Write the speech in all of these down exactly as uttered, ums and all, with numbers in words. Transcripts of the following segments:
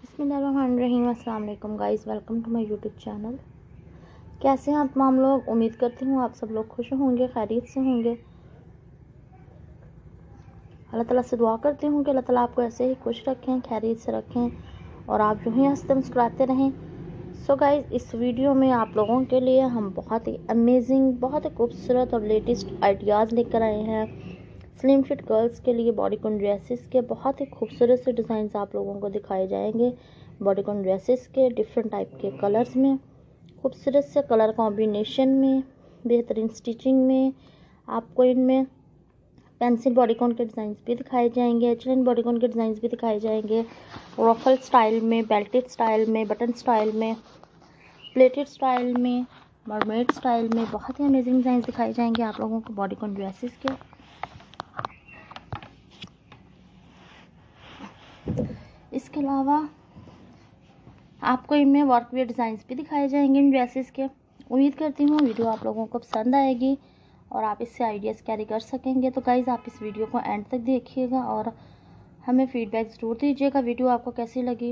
बिस्मिल्लाहिर्रहमानिर्रहीम। अस्सलाम वालेकुम guys, welcome to my YouTube channel. कैसे हैं आप तमाम लोग? उम्मीद करती हूँ आप सब लोग खुश होंगे, खैरियत से होंगे। अल्लाह ताला से दुआ करती हूँ कि अल्लाह ताला आपको ऐसे ही खुश रखें, खैरियत से रखें और आप यूँ ही हंसते मुस्कुराते रहें। सो गाइस, इस वीडियो में आप लोगों के लिए हम बहुत ही अमेजिंग, बहुत ही खूबसूरत और लेटेस्ट आइडियाज़ लेकर आए हैं। स्लिम फिट गर्ल्स के लिए बॉडीकॉन ड्रेसेस के बहुत ही खूबसूरत से डिज़ाइन आप लोगों को दिखाए जाएंगे। बॉडीकॉन ड्रेसेस के डिफरेंट टाइप के कलर्स में, खूबसूरत से कलर कॉम्बिनेशन में, बेहतरीन स्टिचिंग में आपको इनमें पेंसिल बॉडीकॉन के डिज़ाइंस भी दिखाए जाएंगे, एचलिन बॉडीकॉन के डिज़ाइंस भी दिखाए जाएंगे, रफल स्टाइल में, बेल्टेड स्टाइल में, बटन स्टाइल में, प्लेटेड स्टाइल में, मरमेड स्टाइल में बहुत ही अमेजिंग डिज़ाइंस दिखाए जाएंगे आप लोगों को बॉडीकॉन ड्रेसेस के। इसके अलावा आपको इनमें वर्क वेयर डिज़ाइंस भी दिखाए जाएंगे इन ड्रेसेस के। उम्मीद करती हूँ वीडियो आप लोगों को पसंद आएगी और आप इससे आइडियाज़ कैरी कर सकेंगे। तो गाइज़, आप इस वीडियो को एंड तक देखिएगा और हमें फीडबैक ज़रूर दीजिएगा वीडियो आपको कैसी लगी,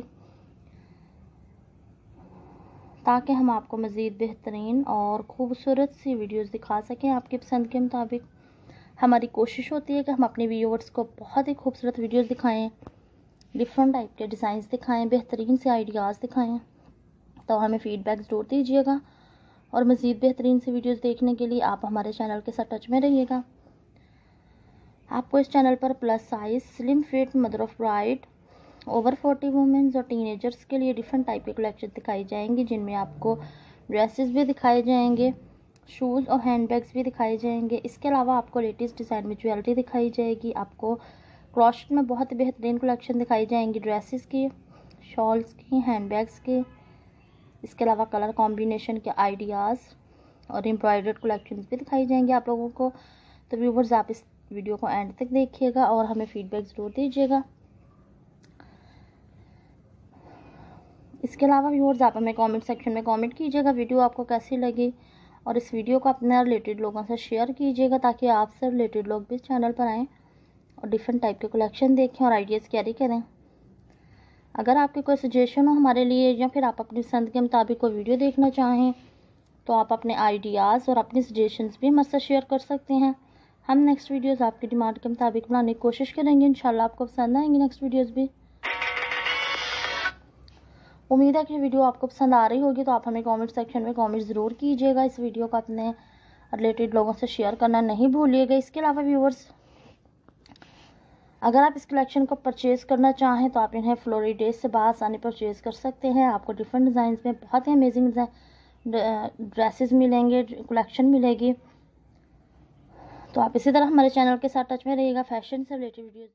ताकि हम आपको मज़ीद बेहतरीन और ख़ूबसूरत सी वीडियोस दिखा सकें आपकी पसंद के मुताबिक। हमारी कोशिश होती है कि हम अपने व्यूअर्स को बहुत ही खूबसूरत वीडियोस दिखाएं, डिफरेंट टाइप के डिज़ाइंस दिखाएं, बेहतरीन से आइडियाज़ दिखाएं। तो हमें फ़ीडबैक ज़रूर दीजिएगा और मज़ीद बेहतरीन से वीडियोस देखने के लिए आप हमारे चैनल के साथ टच में रहिएगा। आपको इस चैनल पर plus size, slim fit, mother of bride, over forty women's और टीनेजर्स के लिए डिफरेंट टाइप के कलेक्शन दिखाई जाएंगी, जिनमें आपको ड्रेसेस भी दिखाए जाएंगे, शूज़ और हैंडबैग्स भी दिखाए जाएंगे। इसके अलावा आपको लेटेस्ट डिज़ाइन में ज्वेलरी दिखाई जाएगी। आपको क्रॉशेट में बहुत ही बेहतरीन कलेक्शन दिखाई जाएंगी, ड्रेसेस की, शॉल्स की, हैंडबैग्स की। इसके अलावा कलर कॉम्बिनेशन के आइडियाज़ और एम्ब्रॉयडर्ड कलेक्शंस भी दिखाई जाएंगे आप लोगों को। तो व्यूवर्स, आप इस वीडियो को एंड तक देखिएगा और हमें फीडबैक ज़रूर दीजिएगा। इसके अलावा व्यूअर्स, आप हमें कमेंट सेक्शन में कमेंट कीजिएगा वीडियो आपको कैसी लगी और इस वीडियो को अपने रिलेटेड लोगों से शेयर कीजिएगा, ताकि आपसे रिलेटेड लोग भी इस चैनल पर आएँ और डिफरेंट टाइप के कलेक्शन देखें और आइडियाज़ कैरी करें। अगर आपकी कोई सजेशन हो हमारे लिए या फिर आप अपनी पसंद के मुताबिक कोई वीडियो देखना चाहें, तो आप अपने आइडियाज़ और अपनी सजेशंस भी हमसे शेयर कर सकते हैं। हम नेक्स्ट वीडियोज़ आपकी डिमांड के मुताबिक बनाने की कोशिश करेंगे। इंशाल्लाह आपको पसंद आएंगी नेक्स्ट वीडियोज़ भी। उम्मीद है कि वीडियो आपको पसंद आ रही होगी। तो आप हमें कमेंट सेक्शन में कमेंट ज़रूर कीजिएगा। इस वीडियो को अपने रिलेटेड लोगों से शेयर करना नहीं भूलिएगा। इसके अलावा व्यूअर्स, अगर आप इस कलेक्शन को परचेज़ करना चाहें तो आप इन्हें फ्लोरिडेज से बासानी परचेज़ कर सकते हैं। आपको डिफरेंट डिज़ाइंस में बहुत ही अमेजिंग ड्रेसेस मिलेंगे, कलेक्शन मिलेगी। तो आप इसी तरह हमारे चैनल के साथ टच में रहिएगा फैशन से रिलेटेड वीडियोज़